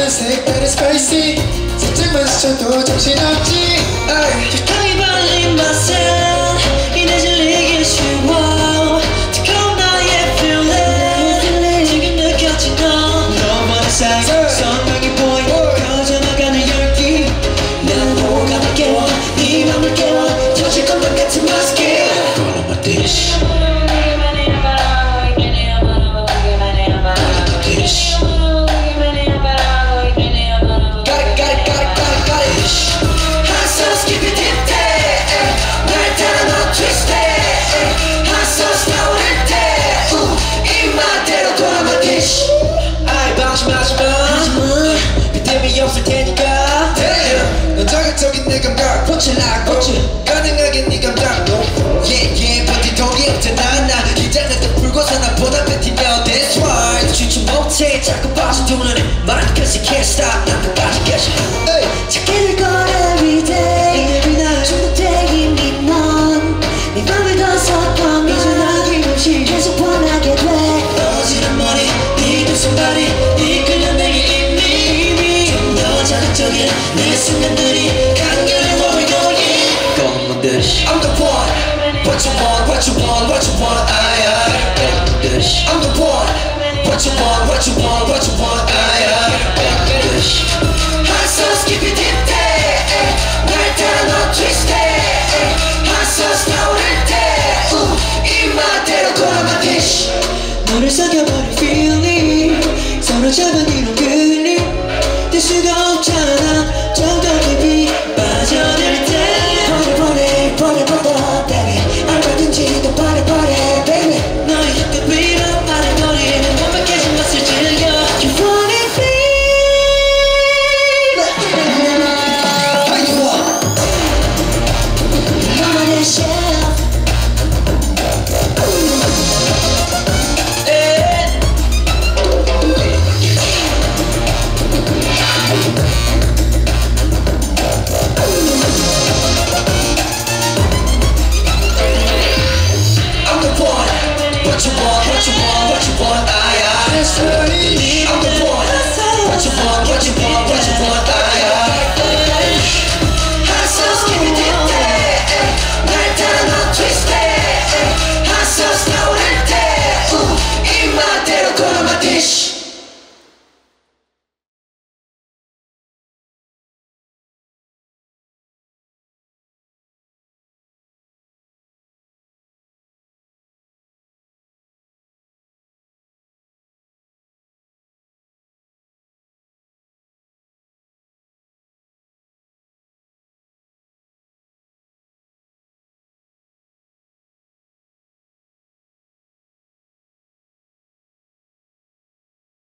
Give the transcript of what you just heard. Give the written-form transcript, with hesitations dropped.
다른 색다른 스파이시 살짝만 스쳐도 정신없지 적당히 발린 맛은 이내 질리기 쉬워 뜨거운 나의 feeling 지금 느껴진 넌 너만의 사이 선명히 보여 커져나가는 열기 난 호감을 깨워 네 맘을 깨워 터질 것만 같은 마스크 All of my dish 없을 테니까 넌 자극적인 내 감각 포착 가능하게 네 감각도 버티통이 없잖아 나 긴장해도 풀고서 나보다 뱉으며 That's right 주춤 못해 자꾸 빠져두 눈에 말 cause you can't stop 난 끝까지 계셔 찾게 될 거야 everyday 중독돼 이미 넌네 맘을 더 섞어 미쳐나기 없이 계속 원하게 돼 떨어지는 머리 네 두 손발이 이끌려 내게 자극적인 내 순간들이 강렬해 what we going 검은 듯이 I'm the one What you want, what you want, what you want 검은 듯이 I'm the one What you want, what you want, what you want 검은 듯이 Hot sauce keep it deep day 날 따라 너 twist day Hot sauce 나오를 때 입맛대로 돌아만 dish 너를 삼켜버린 feeling 서로 잡은 이런 그림 될 수가 없잖아 정도 깊이 빠져들 때 버려 baby 얼마든지도 버려 baby 너의 혀끝 위로 말해버리는 완벽해진 맛을 즐겨 You want it baby How you want 너만의 chef What you want, what you want, what you want, That's right I'm the one What you want, what you want, what you want,